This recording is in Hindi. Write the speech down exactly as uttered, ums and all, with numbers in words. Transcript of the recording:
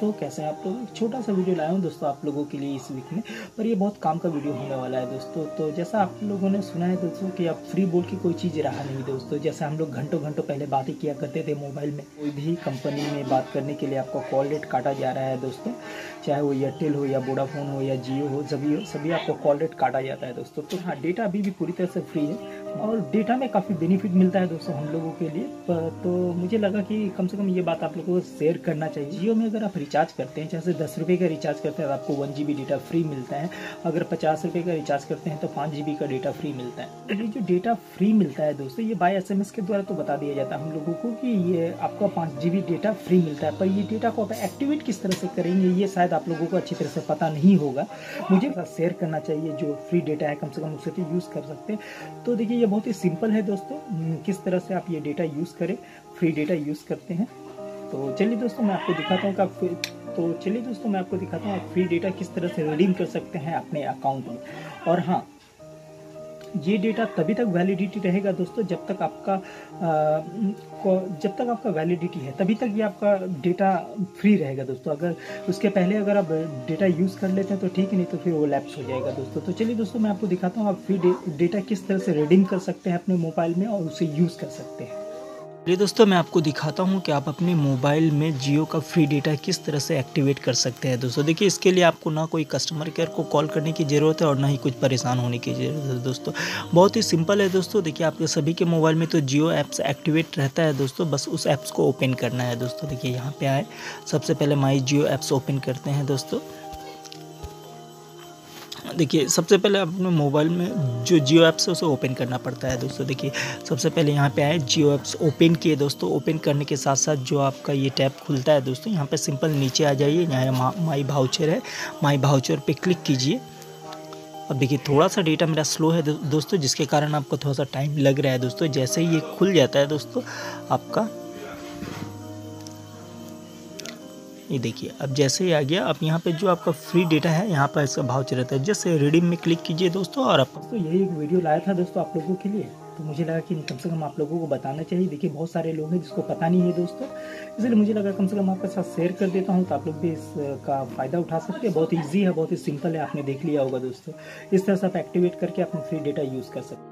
दोस्तों, कैसे हैं आप लोग। एक छोटा सा वीडियो लाया हूं दोस्तों आप लोगों के लिए इस वीक में, पर ये बहुत काम का वीडियो होने वाला है दोस्तों। तो जैसा आप लोगों ने सुना है दोस्तों कि अब फ्री बोल की कोई चीज़ रहा नहीं दोस्तों। जैसे हम लोग घंटों घंटों पहले बातें किया करते थे मोबाइल में, कोई भी कंपनी में बात करने के लिए आपका कॉल रेट काटा जा रहा है दोस्तों, चाहे वो एयरटेल हो या वोडाफोन हो या जियो हो, सभी सभी आपको कॉल रेट काटा जाता है दोस्तों। तो हाँ, डेटा अभी भी पूरी तरह से फ्री है और डेटा में काफ़ी बेनिफिट मिलता है दोस्तों हम लोगों के लिए। तो मुझे लगा कि कम से कम ये बात आप लोगों को शेयर करना चाहिए। जियो में अगर आप रिचार्ज करते हैं, जैसे दस रुपये का रिचार्ज करते हैं तो आपको one G B data free मिलता है। अगर पचास रुपये का रिचार्ज करते हैं तो पाँच जी बी का डेटा फ्री मिलता है। ये जो डेटा फ्री मिलता है दोस्तों, ये बाय एस एम एस के द्वारा तो बता दिया जाता है हम लोगों को कि ये आपका पाँच जी बी डेटा फ्री मिलता है, पर ये डेटा को आप एक्टिवेट किस तरह से करेंगे ये शायद आप लोगों को अच्छी तरह से पता नहीं होगा। मुझे शेयर करना चाहिए, जो फ्री डेटा है कम से कम उससे तो यूज़ कर सकते हैं। तो देखिए, ये बहुत ही सिंपल है दोस्तों, किस तरह से आप ये डेटा यूज़ करें, फ्री डेटा यूज़ करते हैं। तो चलिए दोस्तों मैं आपको दिखाता हूँ कि तो चलिए दोस्तों मैं आपको दिखाता हूँ आप फ्री डेटा किस तरह से रिडीम कर सकते हैं अपने अकाउंट में। और हाँ, ये डेटा तभी तक वैलिडिटी रहेगा दोस्तों जब तक आपका आ, जब तक आपका वैलिडिटी है तभी तक ये आपका डेटा फ्री रहेगा दोस्तों। अगर उसके पहले अगर आप डेटा यूज़ कर लेते हैं तो ठीक है, नहीं तो फिर वो लैप्स हो जाएगा दोस्तों। तो चलिए दोस्तों मैं आपको दिखाता हूँ आप फ्री डे, डेटा किस तरह से रिडीम कर सकते हैं अपने मोबाइल में और उसे यूज़ कर सकते हैं। ये दोस्तों मैं आपको दिखाता हूं कि आप अपने मोबाइल में जियो का फ्री डेटा किस तरह से एक्टिवेट कर सकते हैं दोस्तों। देखिए, इसके लिए आपको ना कोई कस्टमर केयर को कॉल करने की ज़रूरत है और ना ही कुछ परेशान होने की ज़रूरत है दोस्तों। बहुत ही सिंपल है दोस्तों। देखिए, आपके सभी के मोबाइल में तो जियो ऐप्स एक्टिवेट रहता है दोस्तों, बस उस ऐप्स को ओपन करना है दोस्तों। देखिए यहाँ पर आए, सबसे पहले माई जियो ऐप्स ओपन करते हैं दोस्तों। देखिए, सबसे पहले अपने मोबाइल में जो जियो ऐप्स है उसे ओपन करना पड़ता है दोस्तों। देखिए, सबसे पहले यहाँ पे आए, जियो ऐप्स ओपन किए दोस्तों। ओपन करने के साथ साथ जो आपका ये टैब खुलता है दोस्तों, यहाँ पे सिंपल नीचे आ जाइए, यहाँ माई वाउचर है, माई वाउचर पे क्लिक कीजिए। अब देखिए, थोड़ा सा डेटा मेरा स्लो है दोस्तों, जिसके कारण आपको थोड़ा सा टाइम लग रहा है दोस्तों। जैसे ही ये खुल जाता है दोस्तों आपका, ये देखिए अब जैसे ही आ गया, अब यहाँ पे जो आपका फ्री डेटा है यहाँ पर इसका भाउचर रहता है, जैसे रिडीम में क्लिक कीजिए दोस्तों। और आप तो यही एक वीडियो लाया था दोस्तों आप लोगों के लिए, तो मुझे लगा कि कम से कम आप लोगों को बताना चाहिए। देखिए, बहुत सारे लोग हैं जिसको पता नहीं है दोस्तों, इसलिए मुझे लगा कम से कम आपके साथ शेयर कर देता हूँ तो आप लोग भी इसका फ़ायदा उठा सकते हैं। बहुत ईजी है, बहुत ही सिंपल है, आपने देख लिया होगा दोस्तों। इस तरह से आप एक्टिवेट करके अपना फ्री डेटा यूज़ कर सकते हैं।